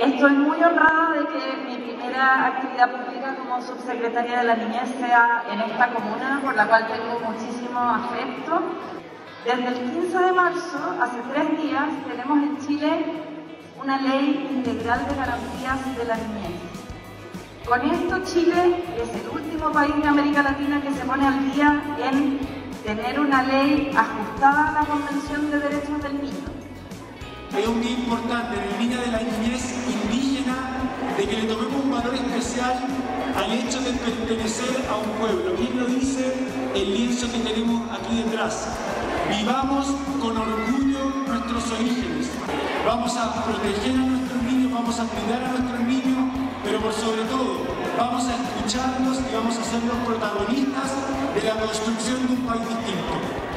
Estoy muy honrada de que mi primera actividad pública como subsecretaria de la Niñez sea en esta comuna, por la cual tengo muchísimo afecto. Desde el 15 de marzo, hace 3 días, tenemos en Chile una ley integral de garantías de la niñez. Con esto Chile es el último país de América Latina que se pone al día en tener una ley ajustada a la Convención de Derechos del Niño. Hay un día importante en el Día de la Niñez Indígena, de que le tomemos un valor especial al hecho de pertenecer a un pueblo. Bien lo dice el lienzo que tenemos aquí detrás. Vivamos con orgullo nuestros orígenes. Vamos a proteger a nuestros niños, vamos a cuidar a nuestros niños, pero por sobre todo vamos a escucharlos y vamos a ser los protagonistas de la construcción de un país distinto.